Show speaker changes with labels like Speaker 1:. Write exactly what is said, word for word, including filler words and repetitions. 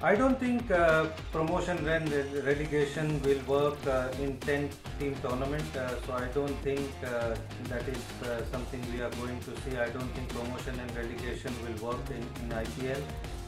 Speaker 1: I don't think uh, promotion and relegation will work uh, in ten team tournament. Uh, so I don't think uh, that is uh, something we are going to see. I don't think promotion and relegation will work in, in I P L.